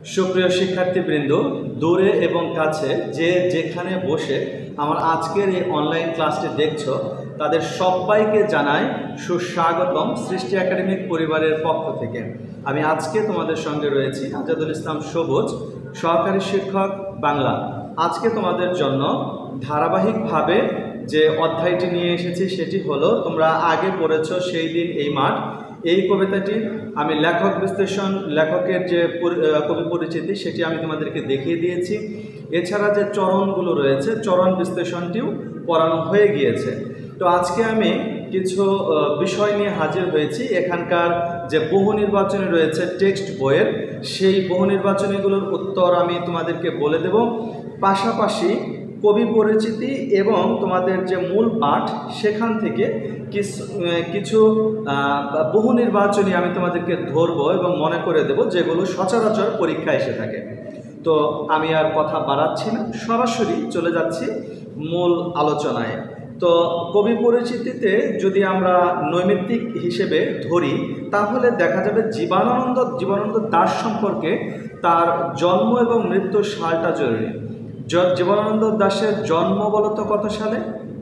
সুপ্রিয় শিক্ষার্থীবৃন্দ, দূরে এবং কাছে যে যেখানে বসে আমার আজকের এই অনলাইন ক্লাসটি দেখছো তাদের সবাইকে জানাই সুস্বাগতম সৃষ্টি একাডেমিক পরিবারের পক্ষ থেকে। আমি আজকে তোমাদের সঙ্গে রয়েছি আজাদুল ইসলাম সবুজ, সহকারী শিক্ষক বাংলা। আজকে তোমাদের জন্য ধারাবাহিকভাবে যে অধ্যায়টি নিয়ে এসেছি সেটি হলো, তোমরা আগে পড়েছো সেই দিন এই মাঠ। এই কবিতাটি আমি লেখক বিশ্লেষণ, লেখকের যে কবি পরিচিতি সেটি আমি তোমাদেরকে দেখিয়ে দিয়েছি। এছাড়া যে চরণগুলো রয়েছে চরণ বিশ্লেষণটিও পড়ানো হয়ে গিয়েছে। তো আজকে আমি কিছু বিষয় নিয়ে হাজির হয়েছি। এখানকার যে বহু নির্বাচনী রয়েছে টেক্সট বইয়ের, সেই বহু নির্বাচনীগুলোর উত্তর আমি তোমাদেরকে বলে দেব। পাশাপাশি কবি পরিচিতি এবং তোমাদের যে মূল পাঠ সেখান থেকে কিছু বহু নির্বাচনী আমি তোমাদেরকে ধরবো এবং মনে করে দেব যেগুলো সচরাচর পরীক্ষায় এসে থাকে। তো আমি আর কথা বাড়াচ্ছি না, সরাসরি চলে যাচ্ছি মূল আলোচনায়। তো কবি পরিচিতিতে যদি আমরা নৈমিত্তিক হিসেবে ধরি তাহলে দেখা যাবে জীবনানন্দ দাশ সম্পর্কে তার জন্ম এবং মৃত্যুর সালটা জরুরি। জীবনানন্দ দাশের জন্ম বলতো কত সালে?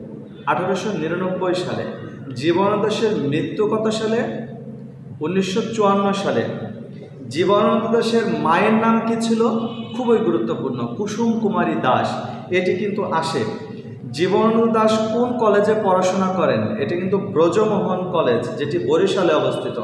1899 সালে। জীবনানন্দ দাশের মৃত্যু কত সালে? 1954 সালে। জীবনানন্দ দাশের মায়ের নাম কি ছিল? খুবই গুরুত্বপূর্ণ, কুসুম কুমারী দাস। এটি কিন্তু আসে। জীবনানন্দ দাশ কোন কলেজে পড়াশোনা করেন? এটি কিন্তু ব্রজমোহন কলেজ, যেটি বরিশালে অবস্থিত।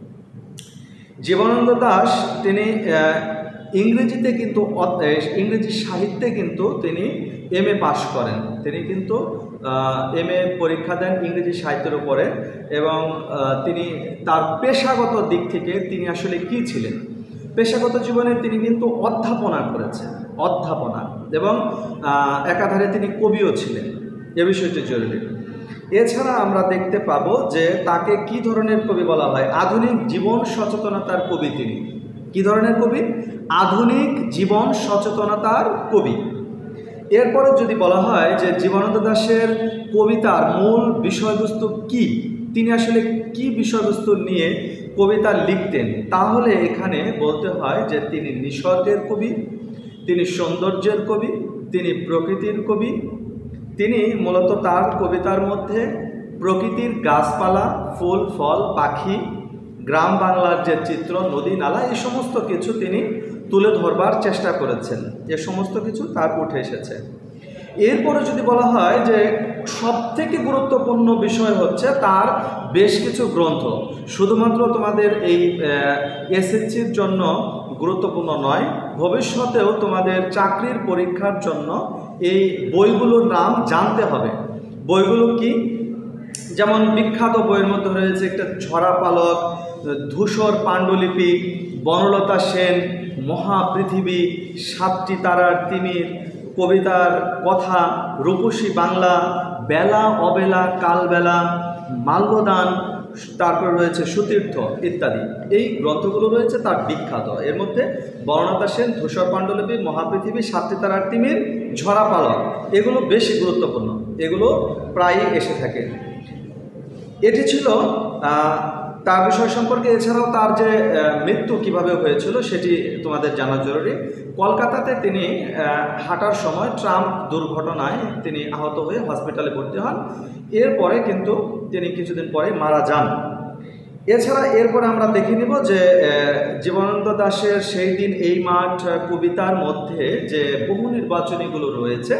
জীবনানন্দ দাশ তিনি ইংরেজিতে কিন্তু ইংরেজি সাহিত্যে কিন্তু তিনি MA পাশ করেন। তিনি কিন্তু MA পরীক্ষা দেন ইংরেজি সাহিত্যের উপরে। এবং তিনি তার পেশাগত দিক থেকে তিনি আসলে কি ছিলেন? পেশাগত জীবনে তিনি কিন্তু অধ্যাপনা করেছেন, অধ্যাপনা, এবং একাধারে তিনি কবিও ছিলেন। এ বিষয়টি জরুরি। এছাড়া আমরা দেখতে পাবো যে তাকে কি ধরনের কবি বলা হয়? আধুনিক জীবন সচেতনতার কবি তিনি। কি ধরনের কবি? আধুনিক জীবন সচেতনতার কবি। এরপরে যদি বলা হয় যে জীবনানন্দ দাশের কবিতার মূল বিষয়বস্তু কি, তিনি আসলে কি বিষয়বস্তু নিয়ে কবিতা লিখতেন, তাহলে এখানে বলতে হয় যে তিনি নিসর্গের কবি, তিনি সৌন্দর্যের কবি, তিনি প্রকৃতির কবি। তিনি মূলত তার কবিতার মধ্যে প্রকৃতির গাছপালা, ফুল ফল, পাখি, গ্রাম বাংলার যে চিত্র, নদী নালা, এই সমস্ত কিছু তিনি তুলে ধরবার চেষ্টা করেছেন। এ সমস্ত কিছু তার উঠে এসেছে। এরপরে যদি বলা হয় যে সবথেকে গুরুত্বপূর্ণ বিষয় হচ্ছে তার বেশ কিছু গ্রন্থ। শুধুমাত্র তোমাদের এই SSCর জন্য গুরুত্বপূর্ণ নয়, ভবিষ্যতেও তোমাদের চাকরির পরীক্ষার জন্য এই বইগুলোর নাম জানতে হবে। বইগুলো কি? যেমন বিখ্যাত বইয়ের মধ্যে রয়েছে একটা ঝরাপালক, ধূসর পাণ্ডুলিপি, বনলতা সেন, মহাপৃথিবী, 7টি তারার তিমির, কবিতার কথা, রূপসী বাংলা, বেলা অবেলা কালবেলা, মাল্যদান, তারপর রয়েছে সুতীর্থ ইত্যাদি। এই গ্রন্থগুলো রয়েছে তার বিখ্যাত। এর মধ্যে বনলতা সেন, ধূসর পাণ্ডুলিপি, মহাপৃথিবী, 7টি তারার তিমির, ঝরাপালক, এগুলো বেশি গুরুত্বপূর্ণ, এগুলো প্রায়ই এসে থাকে। এটি ছিল তার বিষয় সম্পর্কে। এছাড়াও তার যে মৃত্যু কিভাবে হয়েছিল সেটি তোমাদের জানা জরুরি। কলকাতাতে তিনি হাঁটার সময় ট্রাম দুর্ঘটনায় তিনি আহত হয়ে হসপিটালে ভর্তি হন। এরপরে কিন্তু তিনি কিছুদিন পরে মারা যান। এছাড়া এরপরে আমরা দেখে নিব যে জীবনানন্দ দাশের সেই দিন এই মাঠ কবিতার মধ্যে যে বহু নির্বাচনীগুলো রয়েছে,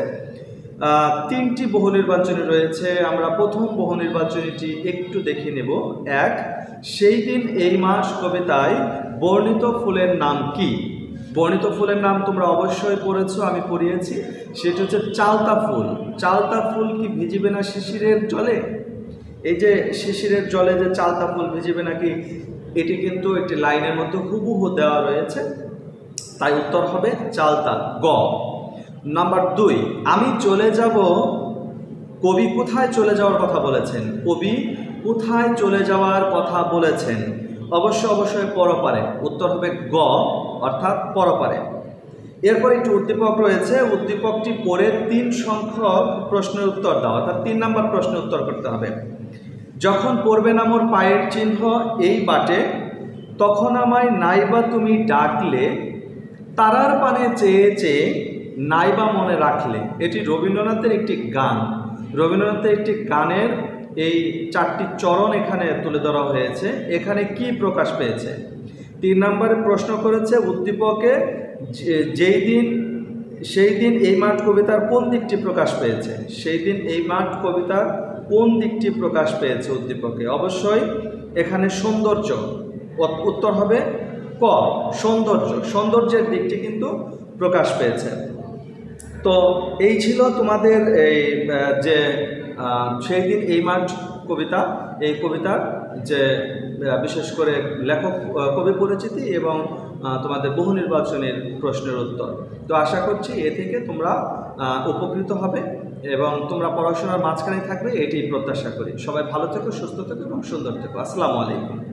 3টি বহু নির্বাচনী রয়েছে। আমরা প্রথম বহু নির্বাচনীটি একটু দেখে নেব। 1, সেই দিন এই মাস কবিতায় বর্ণিত ফুলের নাম কি? বর্ণিত ফুলের নাম তোমরা অবশ্যই পড়েছো, আমি পড়িয়েছি। সেটা হচ্ছে চালতা ফুল। চালতা ফুল কি ভিজিবে না শিশিরের জলে? এই যে শিশিরের জলে যে চালতা ফুল ভিজিবে নাকি, এটি কিন্তু একটি লাইনের মধ্যে হুবহু দেওয়া রয়েছে, তাই উত্তর হবে চালতা, গ। নাম্বার 2, আমি চলে যাব। কবি কোথায় চলে যাওয়ার কথা বলেছেন? কবি কোথায় চলে যাওয়ার কথা বলেছেন? অবশ্যই পরপারে। উত্তর হবে গ, অর্থাৎ পরপারে। এরপর একটি উদ্দীপক রয়েছে। উদ্দীপকটি পড়ে 3 সংখ্যক প্রশ্নের উত্তর দাও, অর্থাৎ 3 নম্বর প্রশ্নের উত্তর করতে হবে। যখন পড়বে না মোর পায়ের চিহ্ন এই বাটে, তখন আমায় নাইবা তুমি ডাকলে, তারার পানে চেয়ে চেয়ে নাইবা মনে রাখলে, এটি রবীন্দ্রনাথের একটি গান। রবীন্দ্রনাথের একটি গানের এই 4টি চরণ এখানে তুলে ধরা হয়েছে। এখানে কি প্রকাশ পেয়েছে? 3 নম্বরে প্রশ্ন করেছে উদ্দীপকে সেই দিন এই মাঠ কবিতার কোন দিকটি প্রকাশ পেয়েছে? সেই দিন এই মাঠ কবিতার কোন দিকটি প্রকাশ পেয়েছে উদ্দীপকে? অবশ্যই এখানে সৌন্দর্য। উত্তর হবে ক, সৌন্দর্য। সৌন্দর্যের দিকটি কিন্তু প্রকাশ পেয়েছে। তো এই ছিল তোমাদের এই যে সেই দিন এই মাঠ কবিতা, এই কবিতার যে বিশেষ করে লেখক, কবি পরিচিতি এবং তোমাদের বহু নির্বাচনের প্রশ্নের উত্তর। তো আশা করছি এ থেকে তোমরা উপকৃত হবে এবং তোমরা পড়াশোনার মাঝখানে থাকবে, এটি প্রত্যাশা করি। সবাই ভালো থেকো, সুস্থ থেকো এবং সুন্দর থেকো। আসসালামু আলাইকুম।